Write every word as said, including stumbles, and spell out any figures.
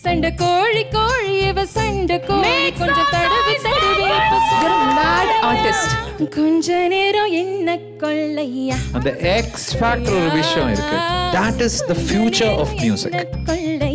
சண்ட கோழி கோழி இவ சண்ட கோழி கொஞ்சம் தடவி தடவி You're a mad artist. கொஞ்ச நேரம் என்ன கொள்ளையா அந்த X factor ஒரு விஷயம் இருக்கு. That is the future of music.